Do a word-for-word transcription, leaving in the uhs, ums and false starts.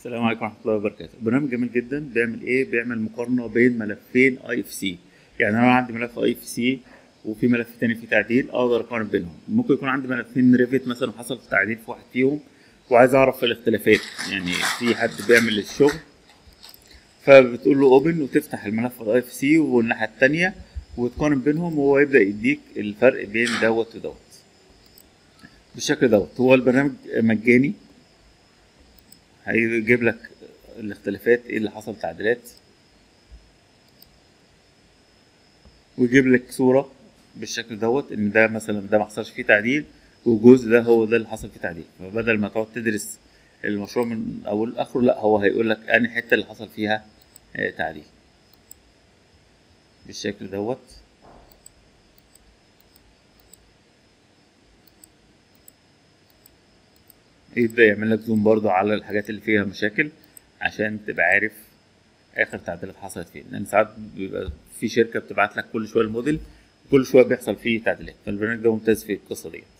السلام عليكم ورحمة الله وبركاته. برنامج جميل جدا بيعمل ايه؟ بيعمل مقارنة بين ملفين اي اف سي. يعني انا عندي ملف اي اف سي وفي ملف تاني فيه تعديل، اقدر اقارن بينهم. ممكن يكون عندي ملفين ريفت مثلا حصل تعديل في واحد فيهم وعايز اعرف الاختلافات. يعني في حد بيعمل الشغل فبتقول له اوبن وتفتح الملف الاي اف سي والناحية التانية وتقارن بينهم، وهو يبدأ يديك الفرق بين دوت ودوت بالشكل دوت. هو البرنامج مجاني، هيجيب لك الاختلافات ايه اللي حصل تعديلات، ويجيب لك صورة بالشكل دوت ان ده مثلا ده ما حصلش فيه تعديل والجزء ده هو ده اللي حصل فيه تعديل. فبدل ما تقعد تدرس المشروع من اوله لاخره، لا هو هيقول لك انهي حتة اللي حصل فيها آه، تعديل بالشكل دوت. يبدأ يعمل لك زوم برضو على الحاجات اللي فيها مشاكل عشان تبقى عارف اخر تعديلات حصلت فين، لان ساعات بيبقى في شركة بتبعت لك كل شوية الموديل وكل شوية بيحصل فيه تعديلات. فالبرنامج ده ممتاز في القصة دي.